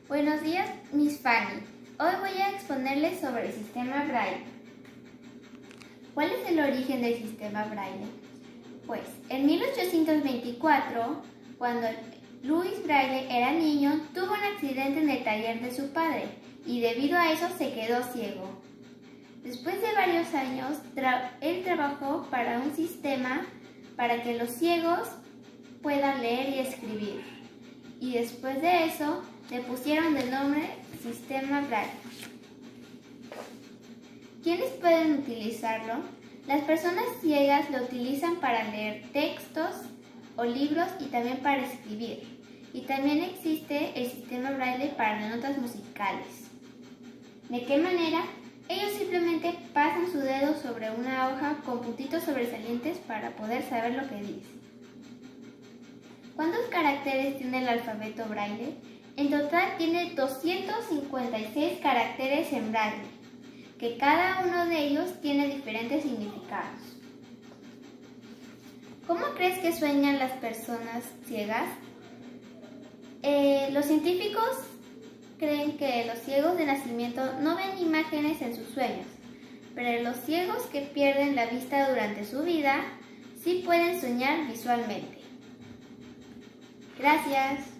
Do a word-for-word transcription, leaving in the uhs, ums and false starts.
Buenos días, Miss Fanny. Hoy voy a exponerles sobre el sistema Braille. ¿Cuál es el origen del sistema Braille? Pues, en mil ochocientos veinticuatro, cuando Louis Braille era niño, tuvo un accidente en el taller de su padre y debido a eso se quedó ciego. Después de varios años, tra- él trabajó para un sistema para que los ciegos puedan leer y escribir. Y después de eso, le pusieron de nombre Sistema Braille. ¿Quiénes pueden utilizarlo? Las personas ciegas lo utilizan para leer textos o libros y también para escribir. Y también existe el Sistema Braille para las notas musicales. ¿De qué manera? Ellos simplemente pasan su dedo sobre una hoja con puntitos sobresalientes para poder saber lo que dice. ¿Cuántos caracteres tiene el alfabeto Braille? En total tiene doscientos cincuenta y seis caracteres en Braille, que cada uno de ellos tiene diferentes significados. ¿Cómo crees que sueñan las personas ciegas? Eh, los científicos creen que los ciegos de nacimiento no ven imágenes en sus sueños, pero los ciegos que pierden la vista durante su vida sí pueden soñar visualmente. Gracias.